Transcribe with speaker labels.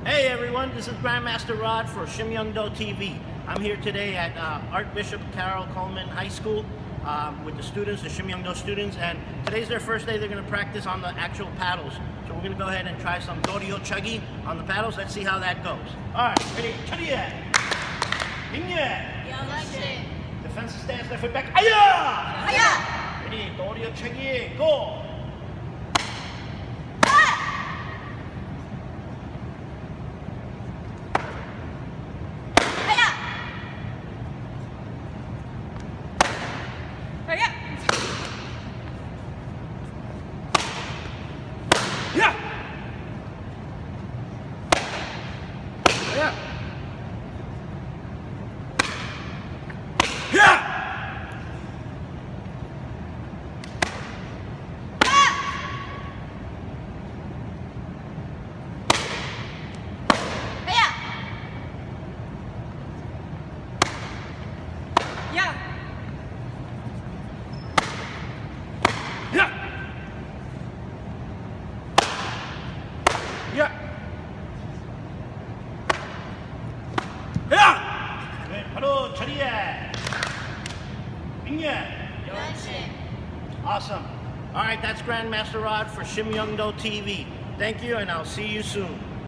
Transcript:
Speaker 1: Hey everyone, this is Grandmaster Rod for Shim Myung Do TV. I'm here today at Archbishop Carroll Coleman High School with the students, the Shim Myung Do students, and today's their first day. They're going to practice on the actual paddles. So we're going to go ahead and try some Dorio Chuggy on the paddles. Let's see how that goes. Alright, ready? Chuggy! Defensive stance, left foot back. Aya! Ready? Dorio Chuggy, go! 바로 처리해. Awesome. All right, that's Grandmaster Rod for Shim Myung Do TV. Thank you, and I'll see you soon.